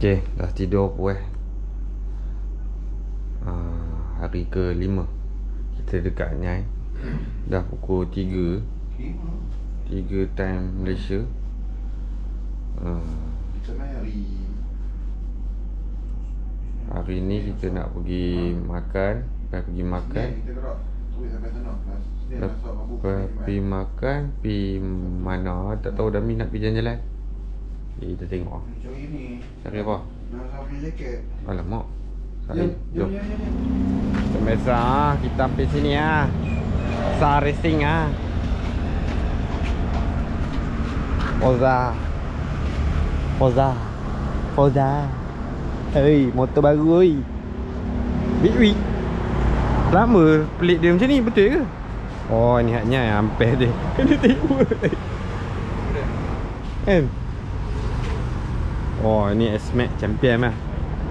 Okay, dah tidur puas. Hari ke-5 kita dekat Nyai. Dah pukul 3 time Malaysia. Hari ni kita nak pergi makan. Pergi makan. Pergi makan. Pergi mana? Tak tahu dah nak pergi jalan-jalan. Kita tengok. Cari apa? Alamak. Jom. Macam biasa kita sampai sini Sar Racing Forza. Hei, motor baru oi. Big. Lama pelik dia macam ni, betul ke? Oh, ni haknya ampere dia. Kena tengok. Kan? Oh, ni S-Max champion lah.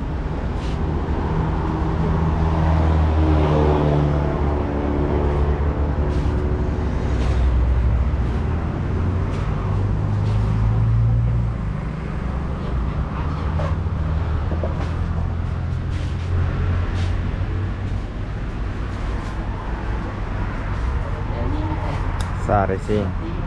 Sar Racing.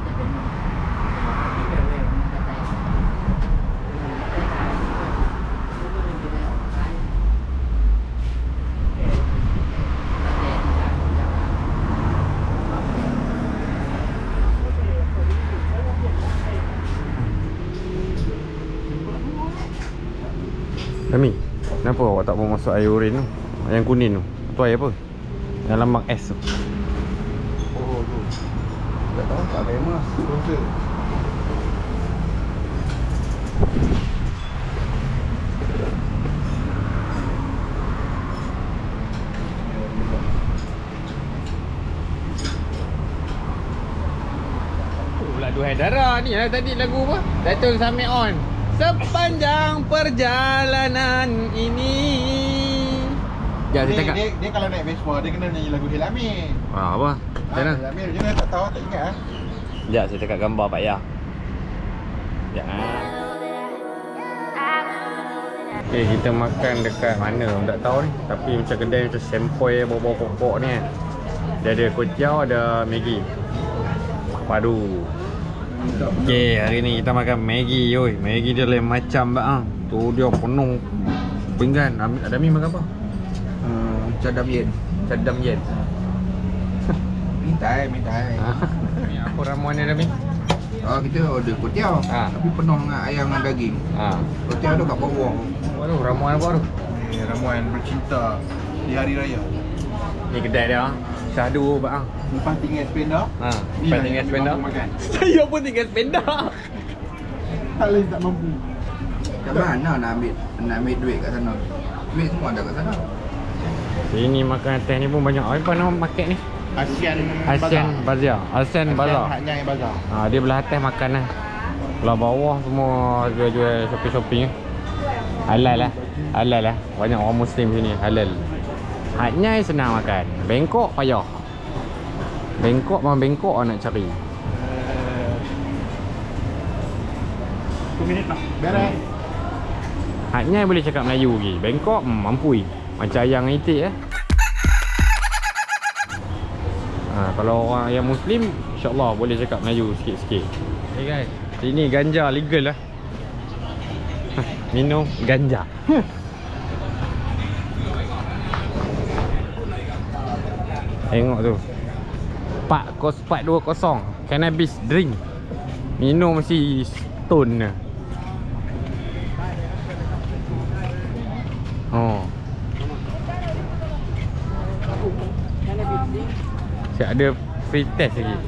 Kami, kenapa awak tak mau masuk air urin tu? Yang kuning tu. Tu air apa? Yang lambang S tu. Oh tu. Tak tahu, tak famous. Sponsor. Lagu Haidara ni lah tadi lagu apa? Datul Sami On. Sepanjang perjalanan ini. Ya, dia cakap. Dia kalau naik Vespa, dia kena nyanyi lagu Helami. Apa? Macam mana? Helami macam mana tak tahu, tak ingat Sekejap saya cakap gambar Pak Ya. Sekejap Okay, kita makan dekat mana tak tahu ni. Tapi macam kedai macam sempoi bau-bau pokok ni kan. Dia ada kuitiau, ada Maggi padu. Okay, hari ni kita makan Maggi yoi. Maggi dia lain macam bang. Tu dia penuh pinggan. Ada mi makan apa? Cadam yen. Mintai. Ni apa ramuan dia dah mi? Kita order kuitiau. Tapi penuh dengan ayam dan daging. Kuitiau tu kat bawah. Waduh, ramuan apa tu? Ni ramuan bercinta di hari raya. Ni kedai dia. Syahdu bang. Lepas tinggal sepeda. Lepas tinggal sepeda. Saya pun tinggal sepeda. Tak boleh, tak mampu. Kat mana nak ambil duit kat sana? Duit semua ada kat sana. Sini makan teh ni pun banyak. Apa nama market ni? Asian Bazar. Asian Bazar. Haknya Bazar. Dia belah atas makan lah. Belah bawah semua jual-jual shopping-shopping. Halal lah. Banyak orang Muslim sini halal. Haknya senang makan. Bengkok payah. Bengkok nak cari. 2 minit nak. Beres. Haknya boleh cakap Melayu lagi. Bengkok mampu. Macam ayang itik kalau orang yang Muslim, insyaAllah boleh cakap Melayu sikit-sikit. Okay guys, sini ganja legal lah. Minum ganja. Tengok tu, 420 cannabis drink. Minum mesti stone lah. Siap ada free test lagi.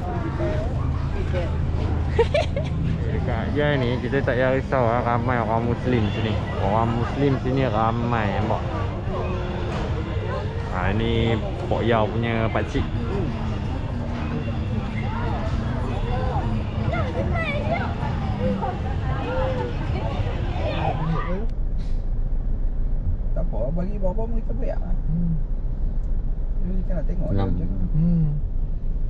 Dekat Jai ni kita tak payah risau lah. Ramai orang Muslim sini. Orang Muslim sini ramai nampak. Ni Pok Yau punya pakcik. Tak apa, bagi bawah pun kita bayar lah. Jadi kita nak tengok dia macam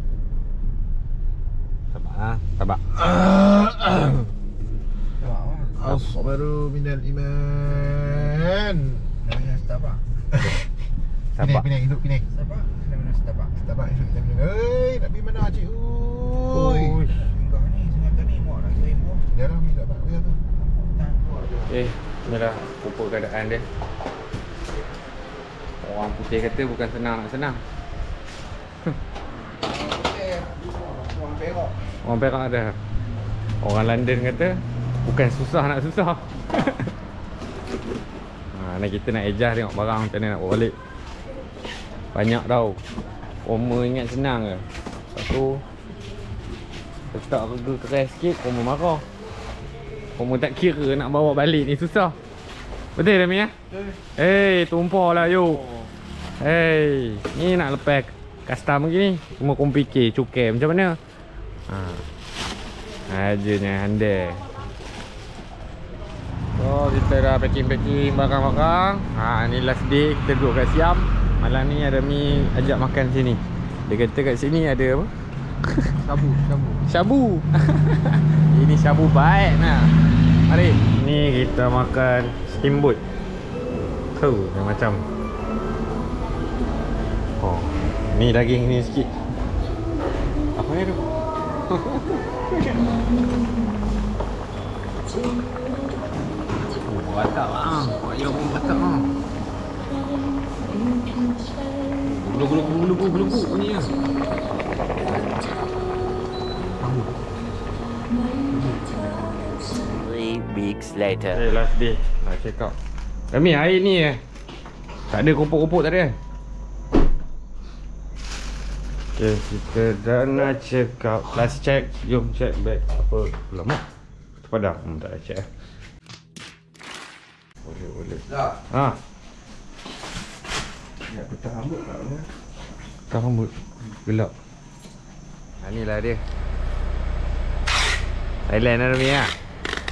Sabar. Asbaru minal iman. Namanya Starbuck. Sabak. Pinang hidup pinang. Starbuck. Namanya Starbuck. Starbuck hidup kita pinang. Hei, nak pergi mana cik? Oi. Singgah ni, singgah ni muak nak kirim pun. Dia dah minta tak dia tu. Inilah rupa keadaan dia. Orang putih kata bukan senang nak senang. Okey. Orang Perak. Orang Perak ada. Orang London kata bukan susah nak susah. Ni kita nak ejah tengok barang macam mana nak bawa balik. Banyak tau. Oma ingat senang ke? Lepas tu letak harga keras sikit, Oma marah. Oma tak kira nak bawa balik ni susah. Betul tak Mi? Hei, tumpah lah you. Hei, ni nak lepas custom begini. Cuma kau fikir cukai macam mana. Ajanya handai. So kita dah packing barang-barang. Ni last day kita duduk kat Siam. Malam ni ada Mi ajak makan sini. Dia kata kat sini ada apa? Shabu. Ini shabu baik nah. Mari. Ni kita makan steamboat. Tu dia macam. Oh, ni daging ni sikit. Apa ni tu? Batak lah. Ayam pun batak lah. Bulu bunyi lah. 3 weeks later. Last day. Nak check out. Kami air ni tak ada kopok-kopok tak ada. Okay, kita dah nak check out. Last check. Jom check back. Apa? Lama. Padam. Tak ada check. Boleh. Dah. Ya, petang rambut tak apa. Kau rambut gelap. Inilah dia. Thailand lah ni lah.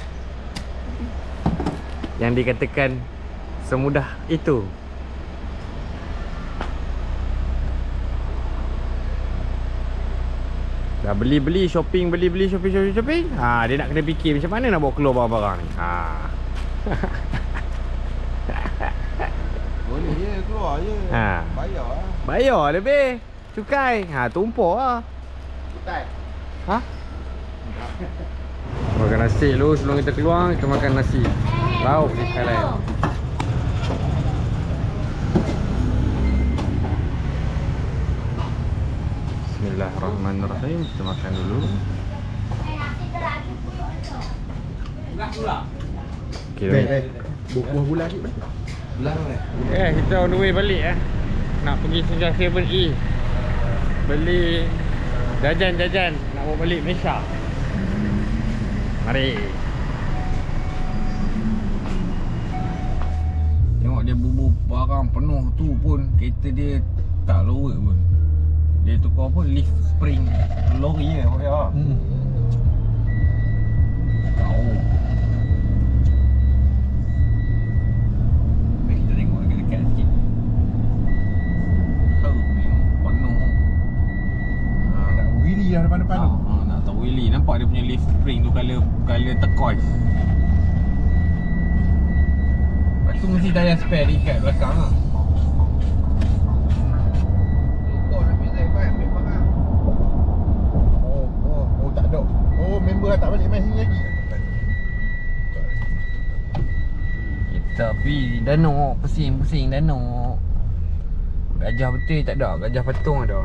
Yang dikatakan semudah itu. Dah beli shopping. Dia nak kena fikir macam mana nak bawa keluar barang-barang ni. Boleh je keluar je. Bayar lah. Bayar lebih. Cukai. Tumpah lah. Kutai. Makan nasi dulu sebelum kita keluar. Kita makan nasi lauk di Thailand. Bismillahirrahmanirrahim. Kita makan dulu. Okay, Buah bulan ni kan? Belah mana? kita on the way balik nak pergi singgah 7E. Beli jajan-jajan nak bawa balik Malaysia. Mari. Tengok dia bubuh barang penuh tu pun kereta dia tak lower pun. Dia tukar apa? Lift spring lori je pakai lah. Tahu. Mari kita tengok dekat-dekat sikit. Nak wheelie lah depan-depan tu. Nak tahu wheelie. Nampak dia punya lift spring tu colour turquoise. Lepas tu mesti dah yang spare dekat belakang lah. Lupa nak ambil Zai ambil barang. Oh tak ada. Oh member tak balik main sini lagi. Kita pergi danau, pusing-pusing danau. Gajah betul tak ada, gajah patung ada.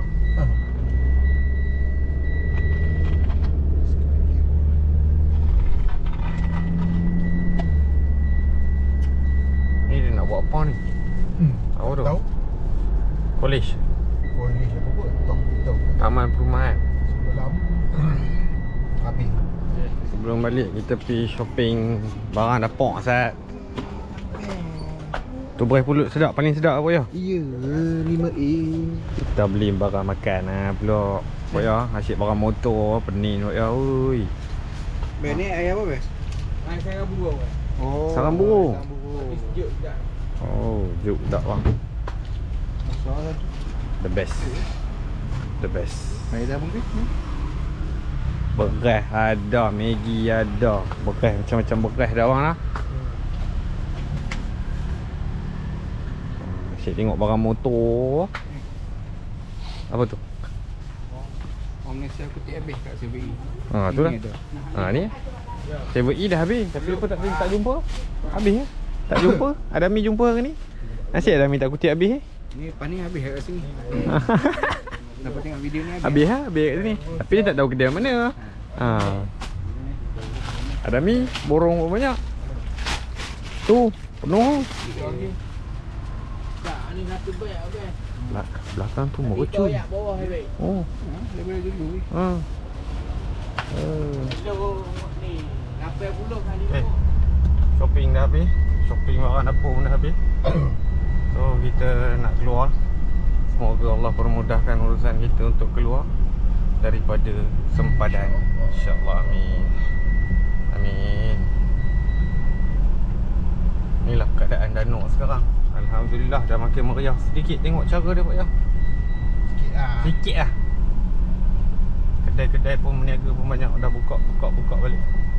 Ni dia nak buat apa ni? Tahu tu? Tahu? College. Oh ni apa buat? Tahu. Taman perumahan. Sebelum habis. Sebelum balik kita pergi shopping barang dapur Sat. Tu beras pulut sedap, paling sedap apa ya? Iya, 5A. Kita beli barang makan pula. Apa ya? Asyik barang motor, pening apa ya. Oi. Ben ni air apa, Ben? Air sarang burung. Oh. Sarang burung. Tapi sejuk sekejap. Oh, juk tak bang. Masalah tu. The best. Air dah mungkin. Beras ada, Maggi ada. Beras macam-macam beras dah orang lah. Asyik tengok barang motor. Apa tu? Orang Malaysia kutip habis kat CBE. Tu lah. Ni 7E dah habis. Tapi apa tak jumpa? Habis ya? Tak jumpa? Adami jumpa hari ni? Asyik Adami tak kutip habis Ni lepas ni habis kat sini. Dapat tengok video ni habis habis kat sini. Tapi dia tak tahu kedai mana. Adami borong banyak. Tu penuh. Tak, ni satu beg habis. Belakang tu mercup. Bawah habis. Oh. Daripada dulu ni. Ni 80 kali. Shopping dah habis. Shopping barang dapur pun dah habis. So kita nak keluar. Semoga Allah permudahkan urusan kita untuk keluar daripada sempadan. InsyaAllah, amin. Amin. Inilah keadaan Danau sekarang. Alhamdulillah dah makin meriah sedikit. Tengok cara dia Pak Ya. Sikit lah. Kedai-kedai pun meniaga pun banyak. Dah buka balik.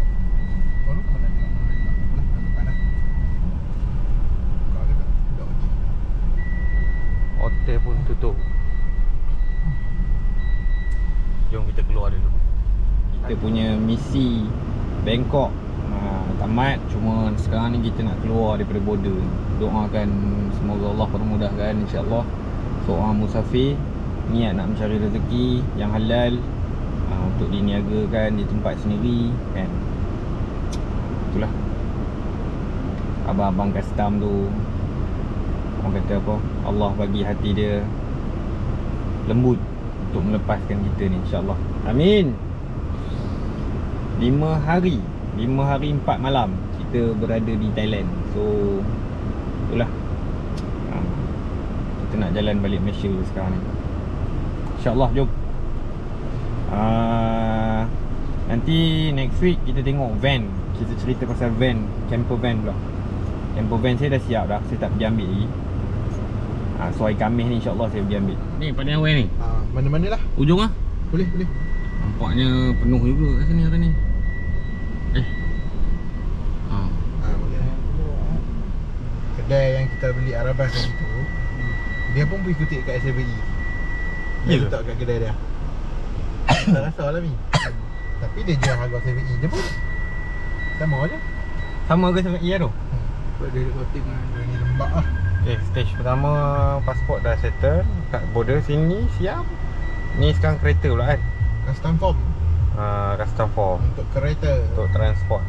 Hotel pun tutup. Jom kita keluar dulu. Kita punya misi Bangkok tamat. Cuma sekarang ni kita nak keluar daripada border. Doakan semoga Allah permudahkan, insyaAllah. Seorang musafir niat nak mencari rezeki yang halal untuk diniagakan di tempat sendiri kan. Itulah abang-abang custom tu, orang kata apa, Allah bagi hati dia lembut untuk melepaskan kita ni, insyaAllah. Amin. 5 hari 4 malam kita berada di Thailand. So itulah, kita nak jalan balik Malaysia sekarang ni, InsyaAllah. Jom. Nanti next week kita tengok van. Kita cerita pasal van, camper van pula. Camper van saya dah siap dah. Saya tak pergi ambil lagi. So hari Khamis ni insyaAllah saya pergi ambil. Ni Padang Awal ni. Mana-mana lah. Ujung lah. Boleh. Nampaknya penuh juga kat sini hari ni. Kedai yang kita beli Arabas tadi tu, dia pun pergi kutip kat SBE. Dia letak kat kedai dia. Tak rasa lah Mi. Tapi dia jual harga SBE je pun. Sama je. Sama ke sama iya tu? Buat dia kotik dengan Ni lembab lah. Okay, stage pertama pasport dah settle. Kat border sini siap. Ni sekarang kereta pula kan? Custom form Custom form untuk kereta, untuk transport.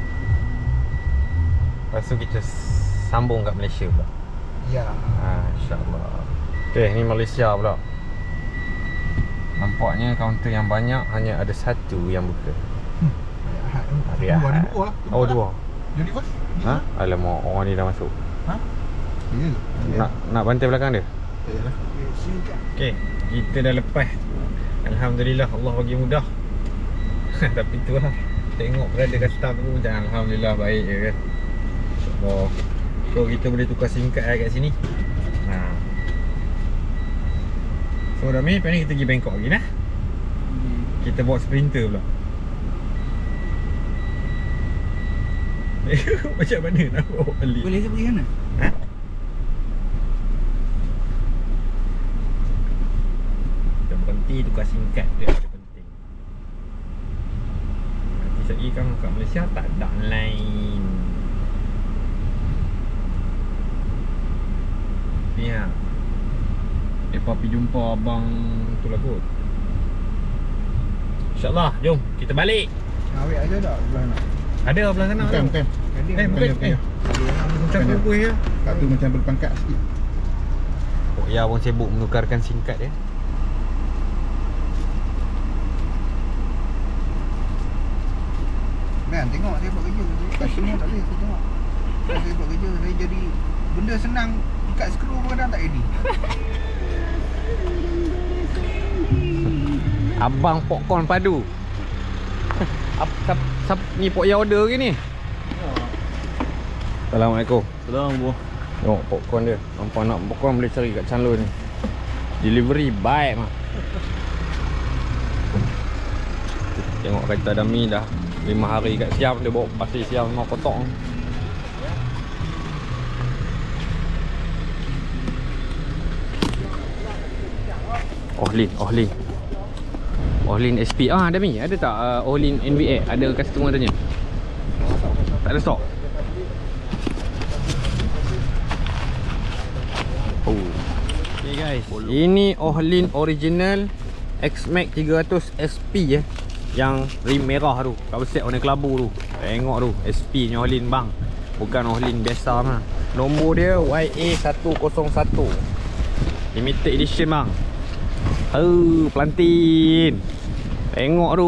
Lepas tu kita sambung kat Malaysia pula. ya. InsyaAllah. Okay, ni Malaysia pula. Nampaknya kaunter yang banyak hanya ada satu yang buka. Hari Ahad. Dua lah. Oh, dua. Jadi bos. Alamak, orang ni dah masuk. Ya. Nak bantai belakang dia? Yalah. Okay, kita dah lepas. Alhamdulillah, Allah bagi mudah. Tapi tu lah, tengok berada custom tu macam Alhamdulillah baik je kan. InsyaAllah. So kita boleh tukar SIM card kat sini. So dah ni, lepas ni kita pergi Bangkok lagi lah. Kita bawa Sprinter pula. Macam mana nak bawa balik? boleh ke pergi mana? Kita berhenti tukar SIM card dia ada penting. Nanti sekali kan kat Malaysia tak ada online. Ni lah. Lepas pergi jumpa abang tu lah kot. InsyaAllah, jom kita balik. Awet ada tak belah nak? Ada belah sana. Bukan. Bukan. Macam Bukan. kuih ya. Kat tu macam berpangkat sikit. Oh ya, abang sibuk menukarkan SIM card dia. Man, tengok saya buat kerja. Kat semua tak boleh saya tengok. Saya buat kerja, saya jadi benda senang, ikat skru pun kadang tak ready. Abang popcorn padu. Ni Pok Ya order ke ni? Assalamualaikum. Assalamualaikum. Tengok popcorn dia. Nampak nak popcorn boleh cari kat Chanlun ni. Delivery baik mah. Tengok kereta Dami dah 5 hari kat Siam. Dia bawa pasir Siam memang kotak. Ohlin SP. Dami, ada tak Ohlin NVA? Ada customer tanya. Tak ada stok. Okay guys, ini Ohlin original X-Max 300 SP yang rim merah tu, cover set warna kelabu tu. Tengok tu, SP nya Ohlin bang. Bukan Ohlin biasa mah. Nombor dia YA101. Limited edition bang. Pelantin. Tengok tu.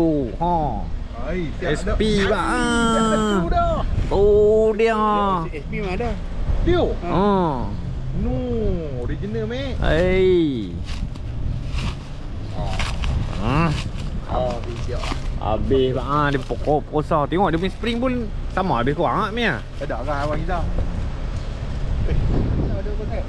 SP bang. Oh dia. SP mana ada? Dia. No, original meh. Video. Habis bang, dia pokok prosah. Tengok dia punya spring pun sama habis kurang tak Mia? Ada kan awak kita. Ada apa tak?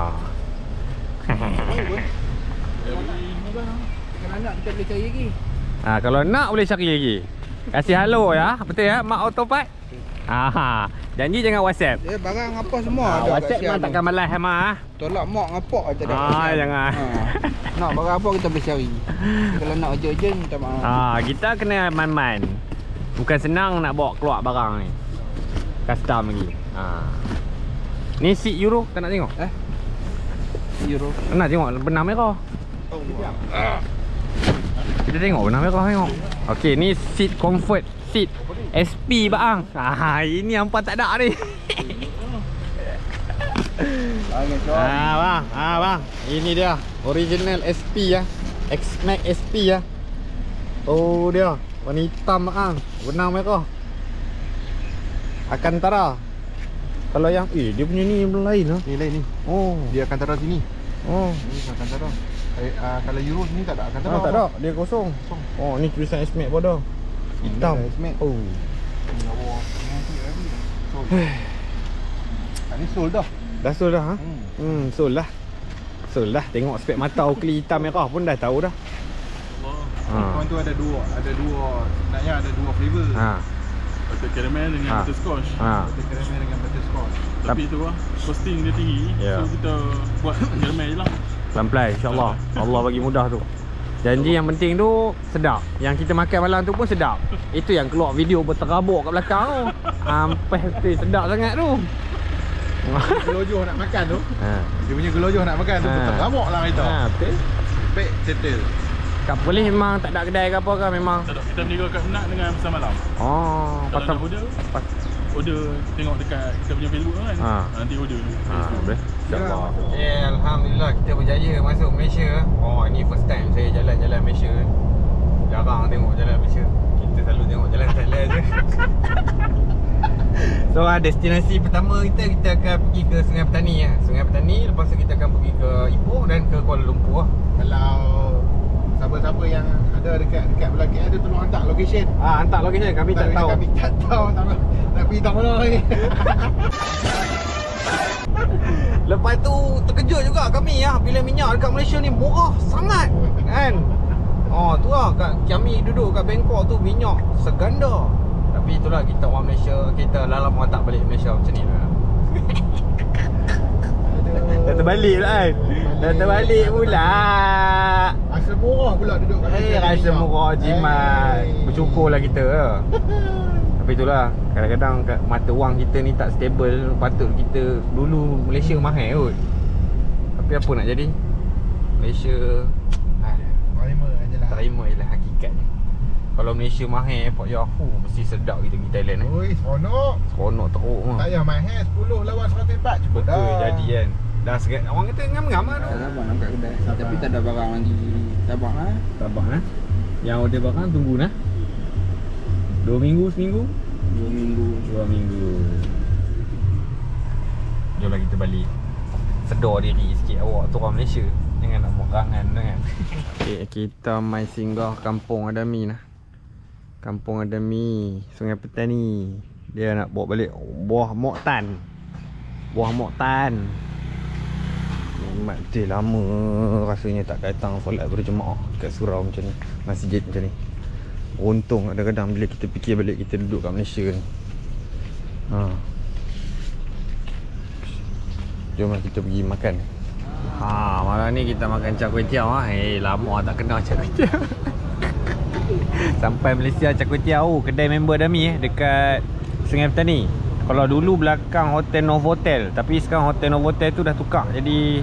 Kalau nak kita boleh cari lagi. Kalau nak boleh cari lagi. Kasih halo ya. Betul ya, Mak Autopart? Janji jangan WhatsApp. Dia barang apa semua ada. WhatsApp memang takkan malas Mak. Tolak mak ngapak aja dah. Jangan. Nak barang apa kita boleh cari. Kalau nak urgent minta maaf. Kita kena man-man. Bukan senang nak bawa keluar barang ni. Custom lagi. Ni seat Euro, tak nak tengok? Euro. Nak tengok benang merah. Kita tengok benang merah tengok. Okey, ni seat comfort, seat SP bang. Ini hampa tak ada ni. Bang. Ini dia original SP ya. X-Max SP ya. Oh dia, warna hitam bang. Benang merah. Alcantara. Kalau yang dia punya ni lain lah. Ni lain ni. Dia Alcantara sini. Ni Alcantara. Kalau Euro sini tak ada Alcantara. Tak ada, dia kosong. Ni tulisan X-Max pada. Hitam. X-Max. Ni sold dah. Dah sold dah sold lah. Tengok spek mata Oakley hitam merah pun dah tahu dah. Kawan tu ada dua sebenarnya ada dua flavor. Butter caramel dengan butterscotch. Butter caramel dengan butterscotch. Tapi tu costing dia tinggi. So kita buat caramel je lah. Pelan-pelan insya-Allah. Allah bagi mudah tu. Janji yang penting tu sedap. Yang kita makan malam tu pun sedap. Itu yang keluar video berterabuk kat belakang tu. Sampai sedap sangat tu. Gelojoh nak makan tu. Dia punya gelojoh nak makan tu terabuk lah kita. Betul. Baik settle. Kat Perlis memang tak ada kedai ke apa ke memang? Tak ada. Kita berniaga kat Penak dengan pasar malam. Pasal order tengok dekat kita punya Facebook kan. Nanti order. Boleh. InsyaAllah. Alhamdulillah kita berjaya masuk Malaysia. Ini first time saya jalan-jalan Malaysia. Jarang tengok jalan Malaysia. Kita selalu tengok jalan Thailand je. So destinasi pertama kita akan pergi ke Sungai Petani ya. Sungai Petani, lepas tu kita akan pergi ke Ipoh dan ke Kuala Lumpur. Kalau siapa-siapa yang ada dekat belah KL tu tolong hantar location. Hantar location, kami tak tahu. Kami tak tahu nak pergi tak mana ni. Lepas tu terkejut juga kami ya bila minyak dekat Malaysia ni murah sangat kan. Tu lah kami duduk kat Bangkok tu minyak seganda. Tapi itulah kita orang Malaysia, kita lalam orang tak balik Malaysia macam ni lah. Dah terbalik lah kan. Dah terbalik pula. Rasa murah pula duduk kat Malaysia. Rasa murah jimat. Bersyukurlah kita. Tapi itulah, kadang-kadang mata wang kita ni tak stable. Patut kita dulu Malaysia mahal kot. Tapi apa nak jadi, Malaysia terima je lah hakikatnya. Kalau Malaysia mahal Pak Yahoo mesti sedap kita pergi Thailand ni. Oi, seronok teruk mah. Tak payah mahal 10 lawan 104 cukup dah. Betul jadi kan. Dah segat orang kata ngam-ngam lah tu. Sabar nak kat kedai. Tapi tak ada barang lagi. Sabar lah. Sabar lah. Yang order barang tunggu nah. 2 minggu seminggu? 2 minggu. 2 minggu. Jomlah kita balik. Sedar diri sikit awak tu orang Malaysia. Jangan nak buat rangan kan. Okay, kita mai singgah Kampung Adami nah. Kampung Adami, Sungai Petani. Dia nak bawa balik buah moktan. Buah moktan. Nikmat dia lama rasanya tak datang solat berjemaah kat surau macam ni, masjid macam ni. Untung kadang-kadang bila kita fikir balik kita duduk kat Malaysia ni. Jom lah kita pergi makan. Malam ni kita makan char kway teow lama tak kenal char kway teow. Sampai Malaysia char kway teow kedai member Dami dekat Sungai Petani. Kalau dulu belakang Hotel Novotel, tapi sekarang Hotel Novotel tu dah tukar jadi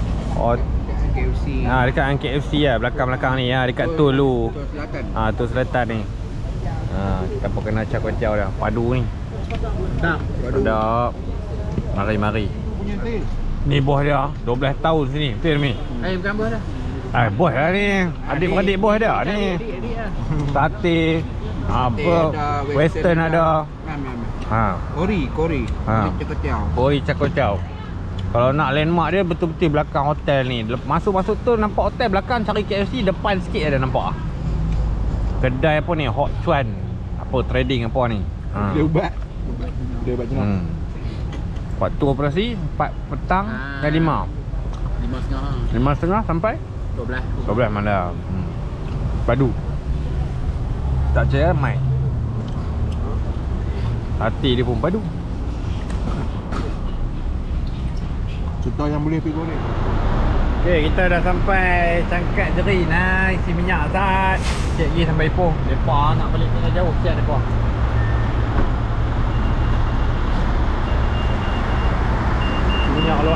KFC. dekat KFC lah, belakang-belakang ni dekat Tol tu. Tol Selatan ni. Kita pun kena char kway teow dah. Padu ni. Sedap. Mari-mari. Ni bos dia 12 tahun sini. Betul ni? Bukan bos dah. Bos lah ni. Adik-beradik bos dah ni. Sate. Western ada. Kori. Char kway teow. Kori char kway teow. Kalau nak landmark dia betul-betul belakang hotel ni. Masuk-masuk tu nampak hotel, belakang cari KFC, depan sikit ada nampak. Kedai apa ni? Hot Chuan. Apa trading apa ni? Dia ubat jenang. Waktu operasi 4 petang dan 5. 5.30 sampai 12 malam. Padu. Tak percaya mai. Hati dia pun padu. Contoh yang boleh pergi goreng. Okay, kita dah sampai Cangkat Jeri. Isi minyak Zat. Sikit lagi sampai Ipoh. Lepas nak balik tengah jauh. Siap lepas. Isi minyak lu.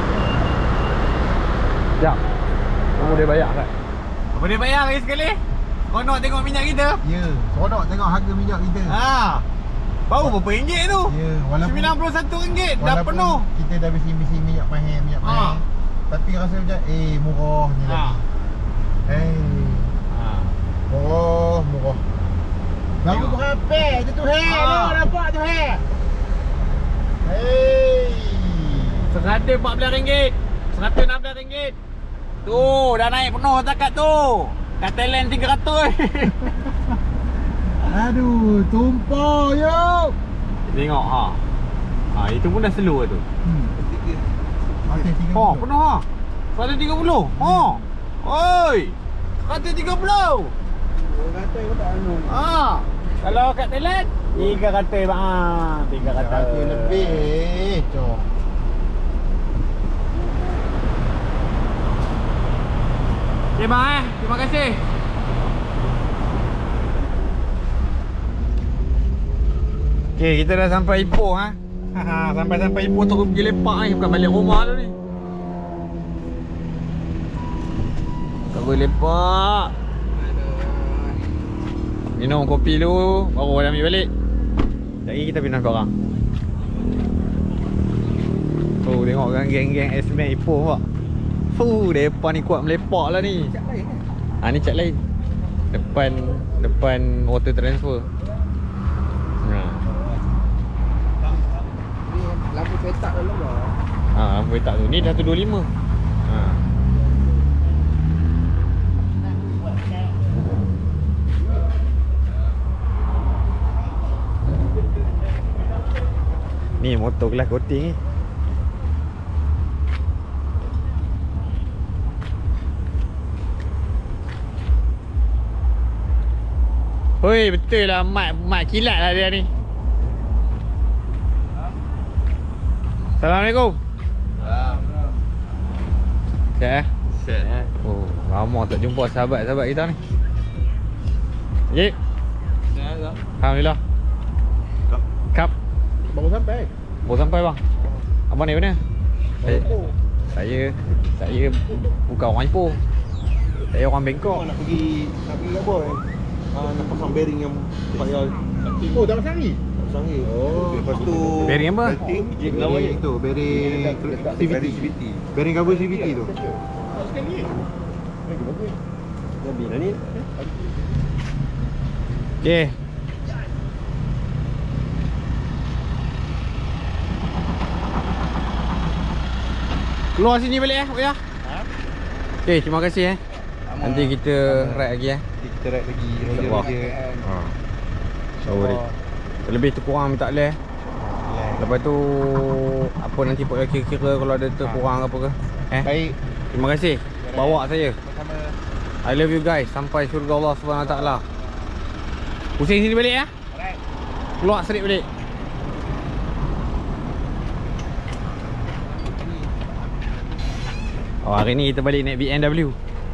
Sekejap. Kamu boleh bayar tak? Boleh bayar lagi sekali? Seronok tengok minyak kita. Ya, seronok tengok harga minyak kita. Baru berapa ringgit tu? Ya, walaupun RM91 dah penuh. Kita dah bisi minyak mahal. Tapi rasa macam murah ni lagi. Murah. Baru berapa tu nampak tu RM114. RM116. Tu dah naik penuh takat tu. Kat Thailand 300. Aduh, tumpah yo. Tengok itu pun dah slow tu. Okey, 30. Penuh 130. Oi. 130. Kata kau tak anu. Kalau kat Thailand 300 300 lebih. Cok. Okay bang terima kasih. Okay, kita dah sampai Ipoh Sampai Ipoh tu pergi lepak ni, bukan balik rumah tu ni. Tak boleh lepak. Minum kopi dulu, baru dah ambil balik. Lagi kita pindah korang. Tengok kan geng-geng S-Man Ipoh pak. Depan ni kuat melepak lah ni. Ni cat lain. Depan water transfer. Lampu petak dulu bang. Lampu petak tu. Ni dah 125. Ni motor kelas coating ni. Hoi, betul lah mak kilat lah dia ni. Assalamualaikum. Sihat Sihat. Lama tak jumpa sahabat-sahabat kita ni. Jip. Sihat tak? Alhamdulillah. Kap. Baru sampai bang. Abang ni mana? Saya bukan orang Ipoh. Saya orang Bangkok. Nak pergi apa nak pasang bearing yang payah. Dah pasang ni? Pasang ni. Lepas tu bearing apa? Bearing tu, bearing CVT. Bearing cover CVT tu. Sekali. Bagus. Lebih lah ni. Okey. Keluar sini balik ya. Okey, terima kasih Nanti kita ride lagi Kita ride lagi. Sorry. Lebih tu kurang minta leh. Lepas tu apa nanti pok kira-kira kalau ada terkurang apa ke. Baik. Terima kasih. Bawa saya. Sama-sama. I love you guys sampai syurga Allah SWT. Pusing sini balik ya. Keluar serik balik. Oh, hari ni kita balik naik BMW.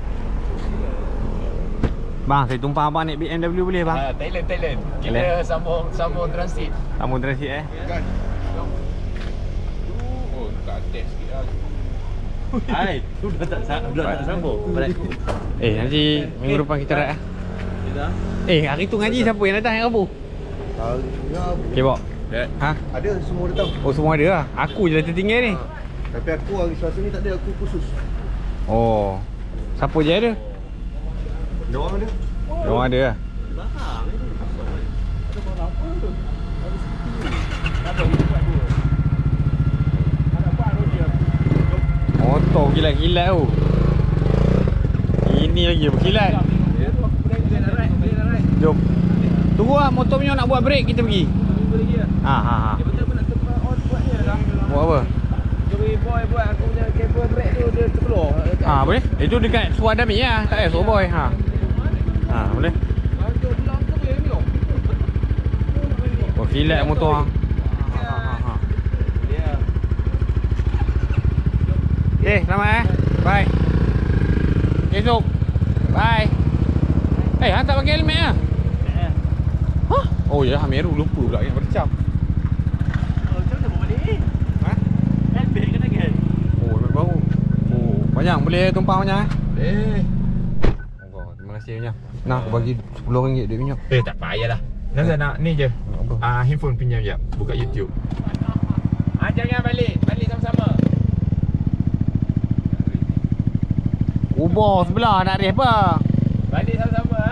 Bang, saya tumpang abang naik BMW boleh bang? Thailand. Kita sambung transit. Sambung transit Kan. Oh, tak test sikit lah. Hai, tu dah tak sambung. Nanti minggu depan kita ride lah. Hari tu ngaji siapa yang datang yang Rabu? Okay, Bok. Ha? Ada semua datang. Oh, semua ada lah. Aku je lah tertinggal ni. Tapi aku hari Selasa ni tak ada, aku khusus. Oh. Siapa je ada? Diorang ada. Diorang ada lah. Motor kilat-kilat tu. Ini lagi berkilat. Jom. Tunggu lah, motor punya nak buat break, kita pergi. Ha. Buat apa? Buat aku punya kabel brake tu dia terkeluar. Boleh? Itu dekat Suadami lah, tak payah Soboy. Boleh. Oh, kilat motor. Okay, selamat Bye. Esok. Bye. Han tak pakai helmet lah. Hah? Oh ya, Ameru lupa pula yang bercam. Macam mana bawa balik? Helmet kena kan? Oh, helmet baru. Oh, banyak boleh tumpang banyak terima kasih banyak. Nah, aku bagi RM10 duit minyak. Tak payahlah. Nazan nak ni je. Handphone pinjam jap. Buka YouTube. Jangan balik sama-sama. Ubah sebelah nak reh apa? Balik sama-sama.